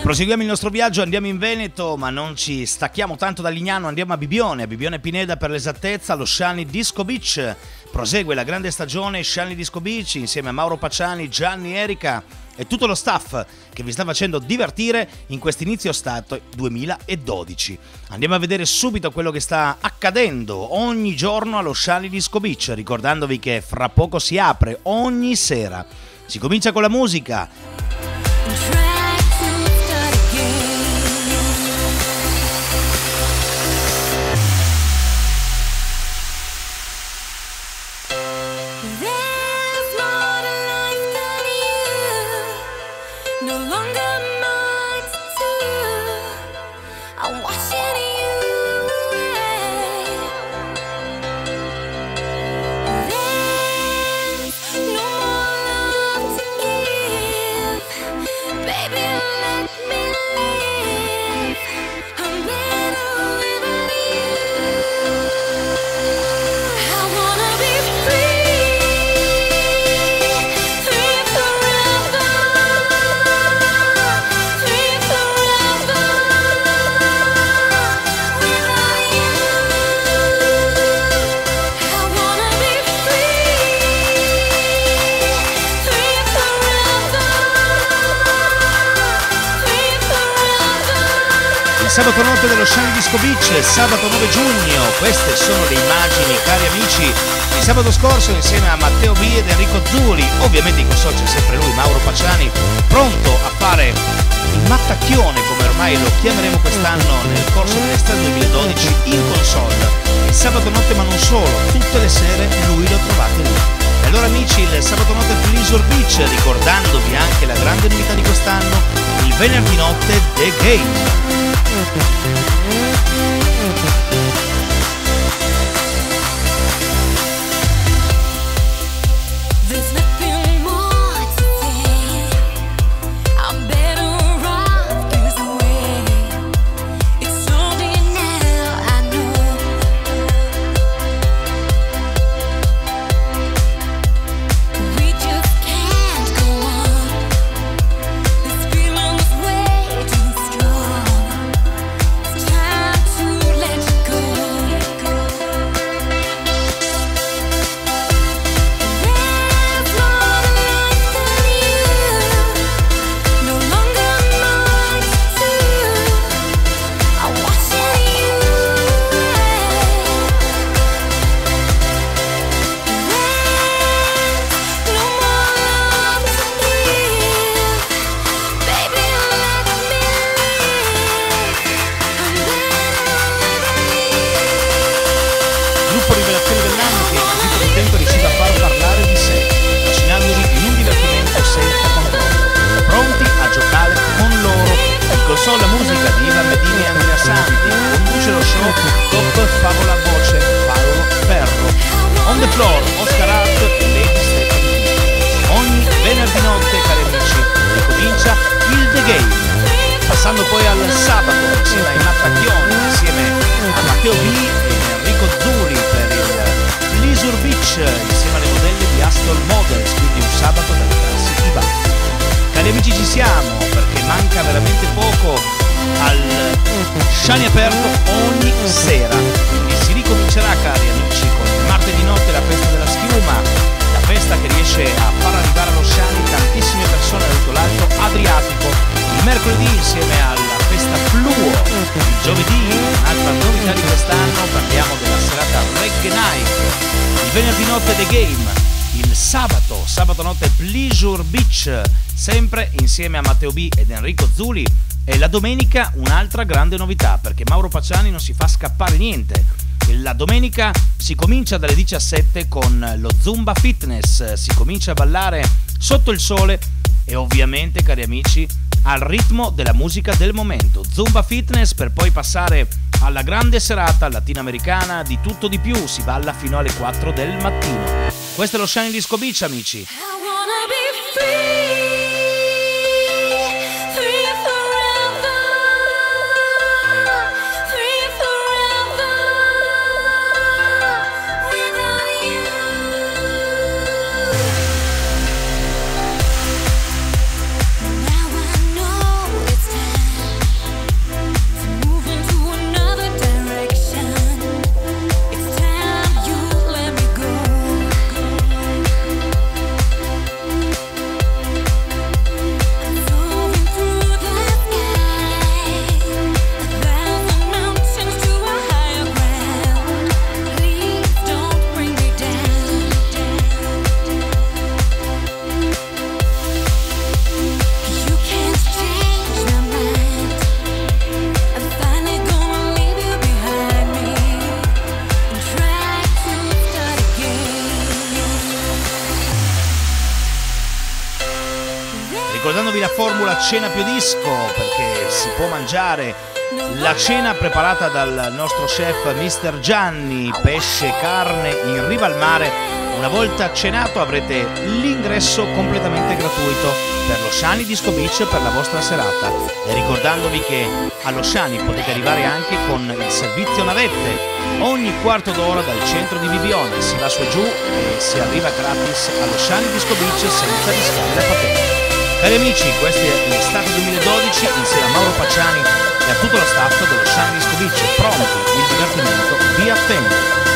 proseguiamo il nostro viaggio, andiamo in Veneto, ma non ci stacchiamo tanto da Lignano, andiamo a Bibione Pineda per l'esattezza, allo Scialni Disco Beach. Prosegue la grande stagione Scialni Disco Beach insieme a Mauro Pacciani, Gianni Erica e tutto lo staff che vi sta facendo divertire in quest'inizio estate 2012. Andiamo a vedere subito quello che sta accadendo ogni giorno allo Scialni Disco Beach, ricordandovi che fra poco si apre ogni sera. Si comincia con la musica. Sabato notte dello Scialni Disco Beach, sabato 9 giugno, queste sono le immagini, cari amici, di sabato scorso insieme a Matteo B ed Enrico Zuli, ovviamente in console c'è sempre lui, Mauro Pacciani, pronto a fare il mattacchione, come ormai lo chiameremo quest'anno nel corso dell'estate 2012, in console. Il sabato notte, ma non solo, tutte le sere lui lo trovate lì. E allora amici, il sabato notte Pleasure Beach, ricordandovi anche la grande novità di quest'anno, il venerdì notte The Game. La musica di Ivan Medini e Andrea Santi, conduce lo show Top Favola Voce Paolo Ferro, on the floor Oscar Hart e Lady Stephanie. Ogni venerdì notte, cari amici, ricomincia il The Game, passando poi al sabato insieme ai Mattacchioni, insieme a Matteo B e Enrico Zuli per il Pleasure Beach, insieme alle modelle di Aston Models, quindi un sabato dalle classi di bar. Cari amici, ci siamo perché manca veramente poco al Scialni aperto ogni sera, quindi si ricomincerà, cari amici, con il martedì notte la festa della schiuma, la festa che riesce a far arrivare allo Scialni tantissime persone da tutto l'alto Adriatico, il mercoledì insieme alla festa Fluo, il giovedì un'altra novità di quest'anno, parliamo della serata Reggae Night, il venerdì notte The Game, il sabato notte Pleasure Beach, sempre insieme a Matteo B ed Enrico Zuli, e la domenica un'altra grande novità, perché Mauro Pacciani non si fa scappare niente. La domenica si comincia dalle 17 con lo Zumba Fitness, si comincia a ballare sotto il sole e ovviamente, cari amici, al ritmo della musica del momento. Zumba Fitness per poi passare alla grande serata latinoamericana di tutto di più, si balla fino alle 4 del mattino. Questo è lo Scialni Disco Beach, amici. Now I know it's time. Ricordandovi la formula cena più disco, perché si può mangiare la cena preparata dal nostro chef Mr. Gianni, pesce, carne in riva al mare. Una volta cenato avrete l'ingresso completamente gratuito per lo Shani Disco Beach per la vostra serata. E ricordandovi che allo Shani potete arrivare anche con il servizio navette ogni quarto d'ora dal centro di Bibione, si va su e giù e si arriva gratis allo Shani Disco Beach senza rischiare la patente. Cari amici, questo è l'estate 2012 insieme a Mauro Pacciani e a tutto lo staff dello Shani Disco Beach, pronti, il divertimento vi attende.